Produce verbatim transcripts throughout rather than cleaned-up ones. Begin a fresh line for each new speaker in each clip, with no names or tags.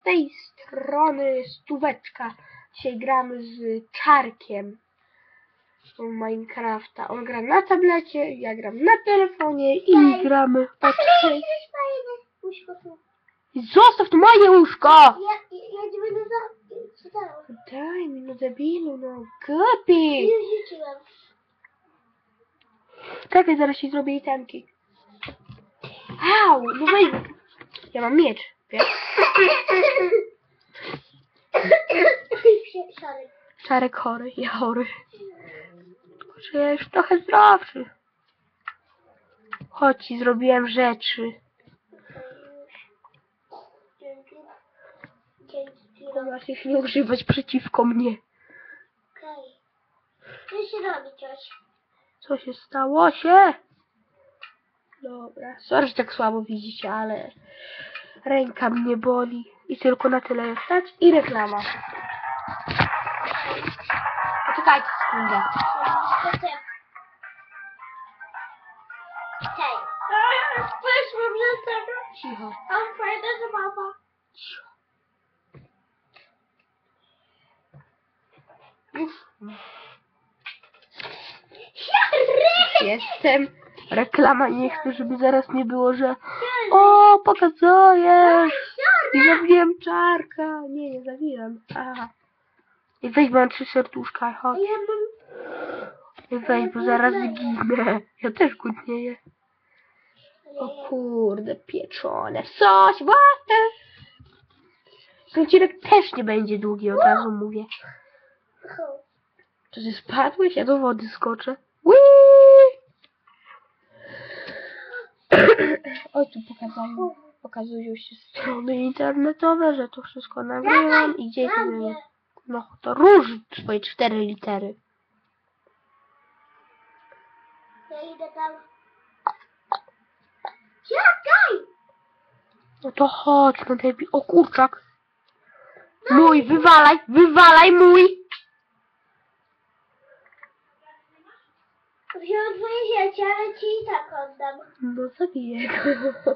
z tej strony Stóweczka. Dzisiaj gramy z Czarkiem w Minecrafta. On gra na tablecie, ja gram na telefonie i
Ej.
gramy od trzej.
Łóżko tu.
Zostaw to moje łóżko!
Ja, ja, ja ci będę za... czytała.
Daj mi, no debilu, no głupi!
Już rzuciłam.
Czekaj, zaraz ci zrobię itemki. Au, no wejdź. Ja mam miecz, wiesz?
Szary.
Czarek chory, ja chory. Tylko, że ja już trochę zdrowszy. Chodź, ci zrobiłem rzeczy.
Dzięki. Dzięki.
Masz ich nie używać przeciwko mnie.
Okej. Co się robi coś?
Co się stało się? Dobra, sorry, że tak słabo widzicie, ale ręka mnie boli i tylko na tyle jest stać i reklama. Poczekajcie sekundę.
Hej. Wyszłam z tego.
Cicho.
Mam fajne zabawa.
Cicho. Już. Jestem. Reklama, nie chcę, żeby zaraz nie było, że o, pokazujesz. I zabiłem Czarka. Nie, nie zabiłem. Aha. I weź, bo mam trzy serduszka, chodź.
Ja mam...
I weź, bo zaraz zginę. Ja też głodnieję. O kurde, pieczone. Coś, what? Ten odcinek też nie będzie długi, od razu mówię. Czy ty spadłeś? Ja do wody skoczę. Whee! Oj, tu pokazują, pokazują się strony internetowe, że to wszystko nagrywam i gdzieś nie. No to róż swoje cztery litery.
Ja idę tam. Czekaj!
No to chodź, no debi. O kurczak. Mój, wywalaj, wywalaj mój.
Wziąłem twoje życie, ale ci i tak oddam.
No zabiję go.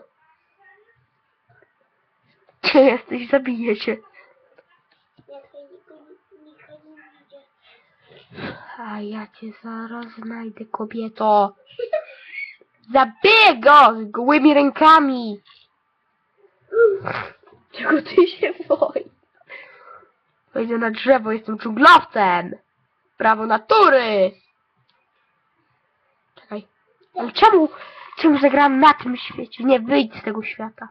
Gdzie jesteś? Zabiję cię.
Ja tutaj nikogo, nikogo nie widzę.
A ja cię zaraz znajdę, kobieto. Zabiję go z gołymi rękami. Czego ty się boisz? Wejdę na drzewo, jestem dżunglowcem. Prawo natury. Czekaj. Ale czemu, czemu zagrałam na tym świecie? Nie, wyjdź z tego świata.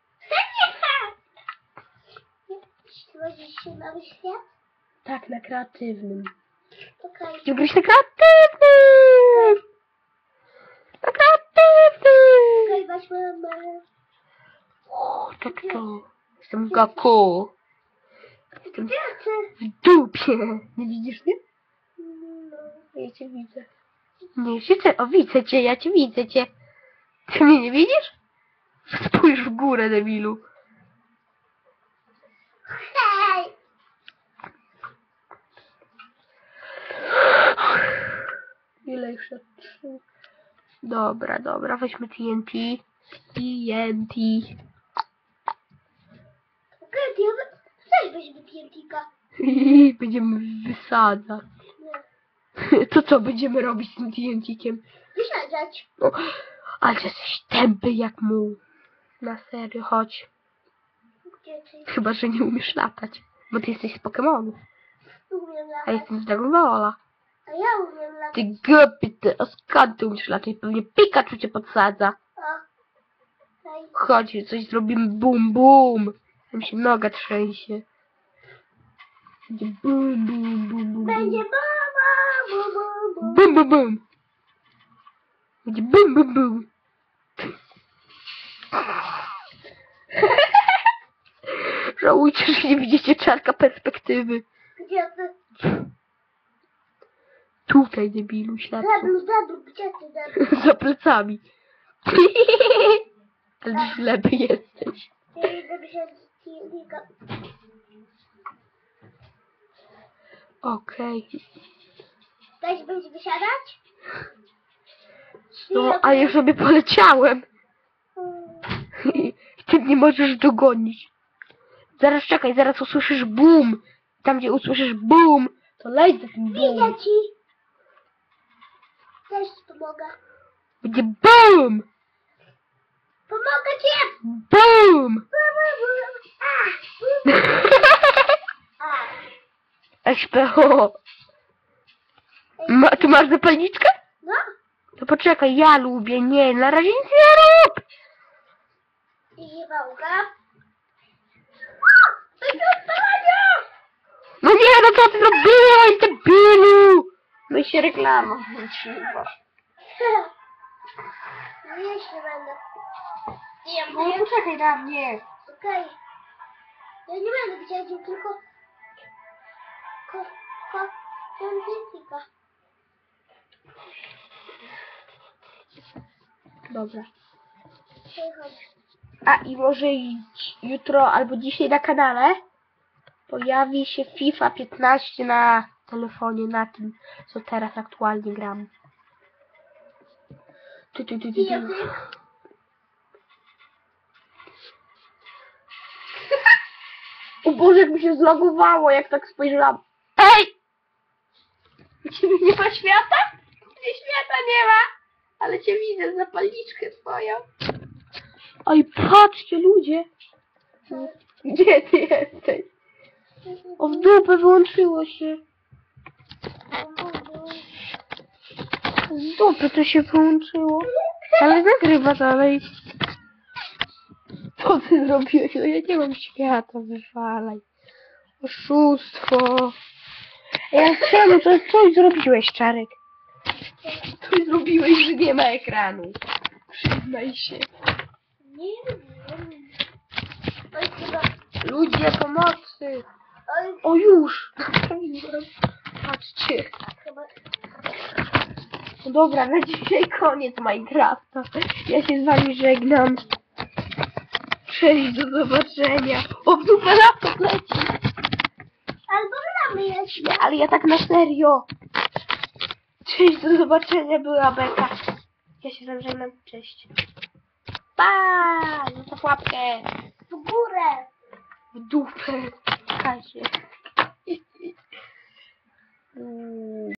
Stworzysz się nowy świat?
Tak, na kreatywnym.
Okej.
Chcę grać na kreatywnym. Na kreatywnym.
Okej, weź mamę.
O, tak to. Jestem Goku. Jestem
Gdzie chcę?
w dupie. Nie widzisz mnie?
No.
Ja cię widzę. Nie, siedzę. O, widzę cię, ja cię widzę cię. Ty mnie nie widzisz? Spójrz w górę, debilu.
Hej!
Ile jeszcze? Trzy. Dobra, dobra, weźmy T N T. T N T.
Okej, ty chcesz weźmy piętika.
I będziemy wysadzać.
Nie.
To co będziemy robić z tym T N T-kiem?
Wysadzać.
O, ale jesteś tępy jak muł. Na serio, chodź.
Gdzie ty?
Chyba, że nie umiesz latać. Bo ty jesteś z Pokemonów.
Umiem
A
latać.
jestem z Dragon Balla.
A ja umiem latać.
Ty głupi, ty, a skąd ty umiesz latać? Pewnie Pikachu cię podsadza.
O. Hej.
Chodź, coś zrobimy bum bum. Tam się noga trzęsie. Będzie bum bum bum bum.
Będzie mama, bu, bu, bu.
Bum bum bum. Będzie bum bum bum. Żałujcie, że nie widzicie Czarka perspektywy.
Gdzie ty?
Tutaj, debilu, ślepcu.
Deblu, deblu, gdzie ty, deblu?
Za plecami. Ale ślepy jesteś.
Ja idę wziąć piętika.
Okej.
Też będziesz wysiadać?
No, a ja sobie poleciałem.
Hmm.
Ty nie możesz dogonić. Zaraz czekaj, zaraz usłyszysz boom. Tam gdzie usłyszysz boom, to leć za tym boom.
Widzę ci. Też ci pomogę.
Będzie boom!
Pomogę ci!
Boom!
A, a.
S P O. Ma, ty masz zapalniczkę?
No,
To poczekaj, ja lubię. Nie, na razie nic nie rób!
i ziewałka. To jest odpalanie!
No nie, no co ty zrobiłeś, debilu! No i się reklama włączyła.
No jeszcze będę. Nie,
No
nie,
poczekaj na mnie.
okej. Ja nie będę widział, tylko... Ko... Ko... Kondycyka.
Dobra.
Chodź.
A i może i jutro albo dzisiaj na kanale pojawi się FIFA piętnaście na telefonie, na tym, co teraz aktualnie gram. Tu, tu, tu, tu, tu.
Język.
O Boże, jak mi się zlogowało, jak tak spojrzałam. Ej! U ciebie nie ma świata? Gdzie świata nie ma? Ale cię widzę, zapalniczkę twoją. Oj, patrzcie ludzie. Gdzie ty jesteś? O, w dupę wyłączyło się. Z dupy to się wyłączyło. Ale nagrywa dalej. Co ty zrobiłeś? No ja nie mam świata, wywalaj. Oszustwo. Ja czemu? To coś zrobiłeś, Czarek. Coś zrobiłeś, że nie ma ekranu. Przyznaj się.
Nie wiem. Oj, chyba...
Ludzie, pomocy.
Oj,
O, już. Naprawiłem. Patrzcie.
chyba...
No dobra, na dzisiaj koniec Minecrafta. Ja się z wami żegnam. Cześć, do zobaczenia. O, w dupę laptop leci.
Albo gramy jeszcze.
Nie, ale ja tak na serio. Cześć, do zobaczenia, była Beka. Ja się z wami żegnam. Cześć. Pa! Zostaw łapkę.
W górę.
W dupę. Kazie.